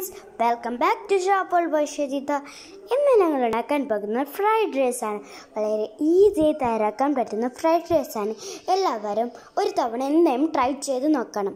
friends, welcome back to Shopper by Sadeeda. ഇന്ന് ഞങ്ങൾ ഉണ്ടാക്കാൻ പോകുന്ന ഫ്രൈഡ് റൈസ് ആണ്. വളരെ ഈസി തയ്യാറാക്കാൻ പറ്റുന്ന ഫ്രൈഡ് റൈസ് ആണ്. എല്ലാവരും ഒരു തവണ എന്തായാലും ട്രൈ ചെയ്ത് നോക്കണം.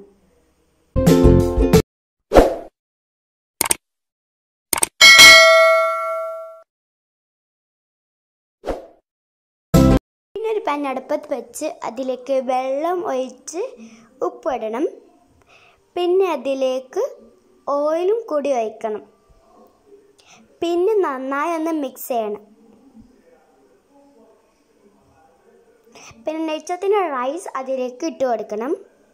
പിന്നെ ഒരു പാൻ അടുപ്പത്ത് വെച്ച് അതിലേക്ക് വെള്ളം ഒഴിച്ച് ഉപ്പിടണം. പിന്നെ അതിലേക്ക് ഓയിലും കൂടി ഒഴിക്കണം. പിന്നെ നന്നായി ഒന്ന് മിക്സ് ചെയ്യണം. പിന്നെ നെയ്ച്ചോറിൻ്റെ റൈസ് അതിലേക്ക് ഇട്ട് കൊടുക്കണം.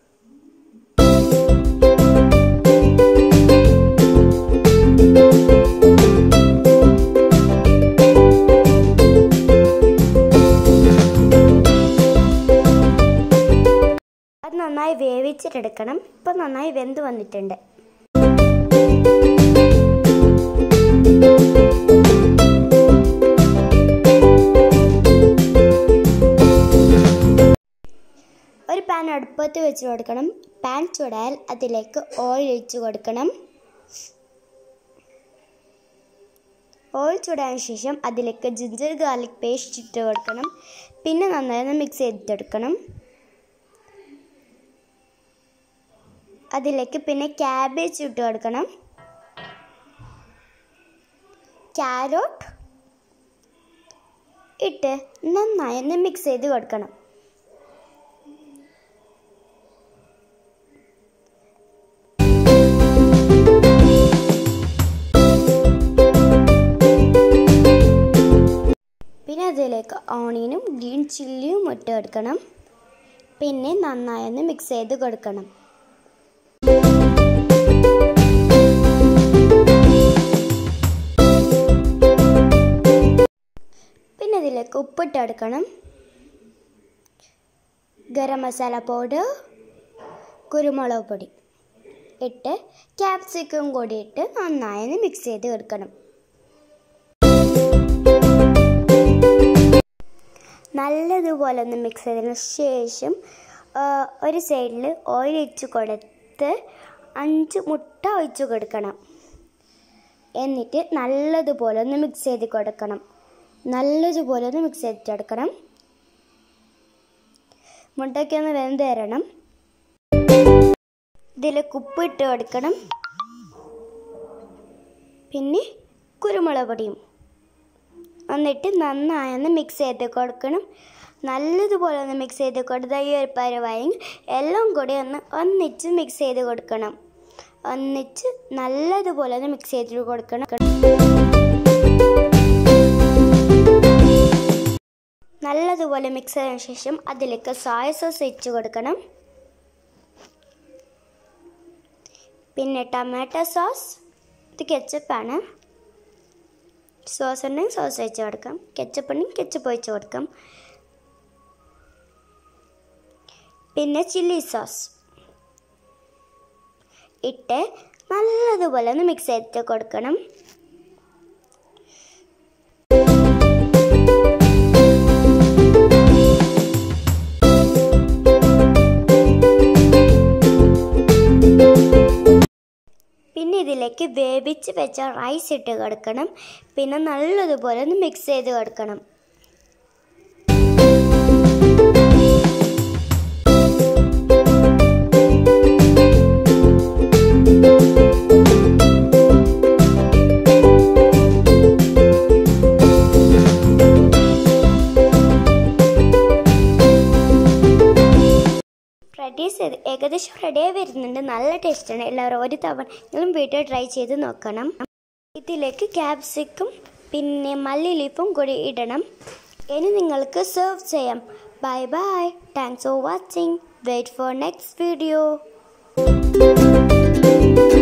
അത് നന്നായി വേവിച്ചിട്ടെടുക്കണം. ഇപ്പം നന്നായി വെന്ത് വന്നിട്ടുണ്ട്. ഒരു പാൻ അടുപ്പത്ത് വെച്ച് കൊടുക്കണം. പാൻ ചൂടായാൽ അതിലേക്ക് ഓയിൽ ഒഴിച്ച് കൊടുക്കണം. ഓയിൽ ചൂടായതിനു ശേഷം അതിലേക്ക് ജിഞ്ചർ ഗാർലിക് പേസ്റ്റ് ഇട്ട് കൊടുക്കണം. പിന്നെ നന്നായി മിക്സ് ചെയ്തെടുക്കണം. അതിലേക്ക് പിന്നെ ക്യാബേജ് ഇട്ട് കൊടുക്കണം. ക്യാരറ്റ് ഇട്ട് നന്നായി ഒന്ന് മിക്സ് ചെയ്ത് കൊടുക്കണം. പിന്നെ അതിലേക്ക് ഓണിയനും ഗ്രീൻ ചില്ലിയും ഇട്ട് കൊടുക്കണം. പിന്നെ നന്നായി ഒന്ന് മിക്സ് ചെയ്ത് കൊടുക്കണം. പിന്നെ ഇതിലേക്ക് ഉപ്പിട്ട് എടുക്കണം. ഗരം മസാല പൗഡർ, കുരുമുളക് പൊടി ഇട്ട് ക്യാപ്സിക്കം കൂടി ഇട്ട് നന്നായി മിക്സ് ചെയ്ത് എടുക്കണം. നല്ലതുപോലെ ഒന്ന് മിക്സ് ചെയ്തതിന് ശേഷം ഒരു സൈഡിൽ ഓയിൽ ഒഴിച്ച് കൊടുത്ത് 5 മുട്ട ഒഴിച്ച് കൊടുക്കണം. എന്നിട്ട് നല്ലതുപോലെ ഒന്ന് മിക്സ് ചെയ്ത് കൊടുക്കണം. നല്ലതുപോലെ ഒന്ന് മിക്സ് ചെയ്തെടുക്കണം. മുട്ടയ്ക്ക് ഒന്ന് വെന്ത് തരണം. ഇതിലേക്ക് ഉപ്പ് ഇട്ട് കൊടുക്കണം. പിന്നെ കുരുമുളക് പൊടിയും എന്നിട്ട് നന്നായി ഒന്ന് മിക്സ് ചെയ്ത് കൊടുക്കണം. നല്ലതുപോലെ ഒന്ന് മിക്സ് ചെയ്ത് കൊടുത്താൽ ഈ ഒരു പരുവായി എല്ലാം കൂടി ഒന്നിച്ച് മിക്സ് ചെയ്ത് കൊടുക്കണം. ഒന്നിച്ച് നല്ലതുപോലെ ഒന്ന് മിക്സ് ചെയ്ത് കൊടുക്കണം. നല്ലതുപോലെ മിക്സ് ചെയ്തതിനു ശേഷം അതിലേക്ക് സോയ സോസ് ഒഴിച്ച് കൊടുക്കണം. പിന്നെ ടൊമാറ്റോ സോസ്, ഇത് കെച്ചപ്പാണ്. സോസ് ഉണ്ടെങ്കിൽ സോസ് ഒഴിച്ച് കൊടുക്കാം. കെച്ചപ്പ് ഉണ്ടെങ്കിൽ കെച്ചപ്പ് ഒഴിച്ച് കൊടുക്കാം. പിന്നെ ചില്ലി സോസ് ഇട്ട് നല്ലതുപോലെ ഒന്ന് മിക്സ് ചെയ്ത് കൊടുക്കണം. പിന്നെ ഇതിലേക്ക് വേവിച്ച് വെച്ച റൈസ് ഇട്ട് കൊടുക്കണം. പിന്നെ നല്ലതുപോലെ ഒന്ന് മിക്സ് ചെയ്ത് കൊടുക്കണം. ഏകദേശം റെഡിയായി വരുന്നുണ്ട്. നല്ല ടേസ്റ്റാണ്. എല്ലാവരും ഒരു തവണ വീട്ടിൽ ട്രൈ ചെയ്ത് നോക്കണം. ഇതിലേക്ക് ക്യാപ്സിക്കും പിന്നെ മല്ലി ലീഫും കൂടി ഇടണം. ഇനി നിങ്ങൾക്ക് സെർവ് ചെയ്യാം. Bye bye. Thanks for watching. Wait for next video.